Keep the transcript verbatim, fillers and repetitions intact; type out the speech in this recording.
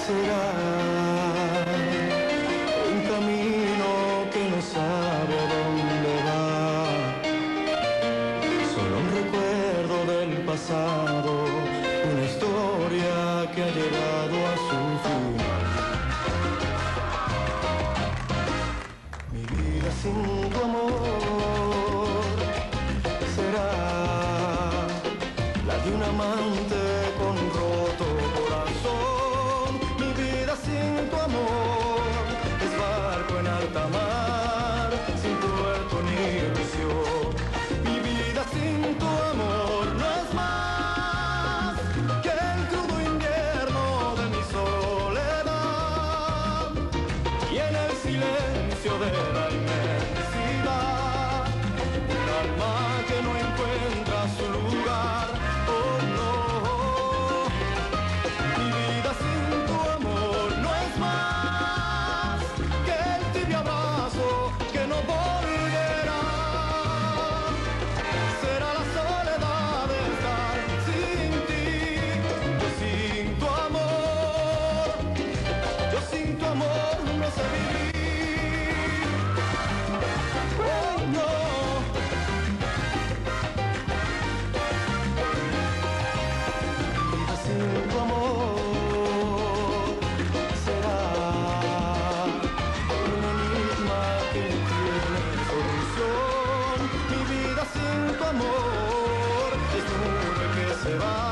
será un camino que no sabe a dónde va, solo un recuerdo del pasado, una historia que ha llegado a su final. Mi vida sin tu amor será la de un amante con roto corazón. Mi vida sin tu amor es barco en alta mar, sin puerto ni ilusión. Mi vida sin tu amor no es más que el crudo invierno de mi soledad, y en el silencio de la inmensidad, un alma que no encuentra su lugar. Oh no, mi vida sin tu amor no es más que el tibio abrazo que no volverá. Será la soledad de estar sin ti. Yo sin tu amor, yo sin tu amor no sé vivir. Oh no. Sin tu amor será un enigma que no tiene solución. Mi vida sin tu amor es nube que se va.